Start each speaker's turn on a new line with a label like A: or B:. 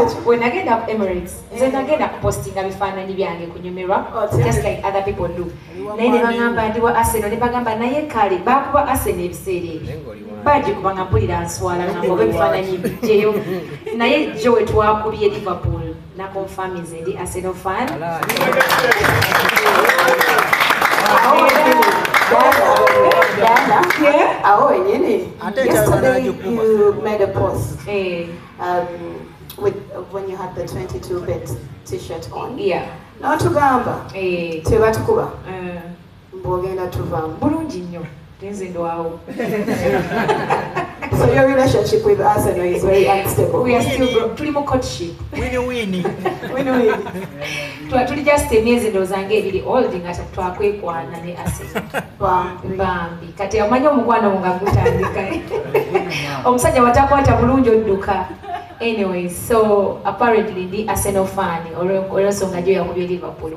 A: when I get up Emirates, then I get up posting a bifaananyi byange kunyumirwa, just like other people do. Naye ne bagamba ndi wa Arsenal, ne bagamba naye kale bakuba Arsenal ebiseera baji kubanga mpulira nswala ng'oba ebifaananyi bijjeyo. Naye jo we twakubye Liverpool na confirm nze ndi Arsenal fan.
B: Yesterday you made a post with when you had the 22-bit t-shirt on.
A: Yeah.
B: Now tugamba. Tebatukuba. Mbogenda tuvamu.
A: Bulungi nnyo. Tenze ndwawo.
B: So your relationship with Arsenal is very unstable.
A: We are still tuli mu courtship.
B: Winnie.
A: Tuli just emyezi ndowooza ng'ebiri old nga twakwekwana ne Arsenal. Bambi. Kati omanyi omukwano nga gutandika. Omusajja watakwata bulungi odduka. Anyway, so apparently ndi Arsenal fan olw'ensonga gyo yakubye Liverpool.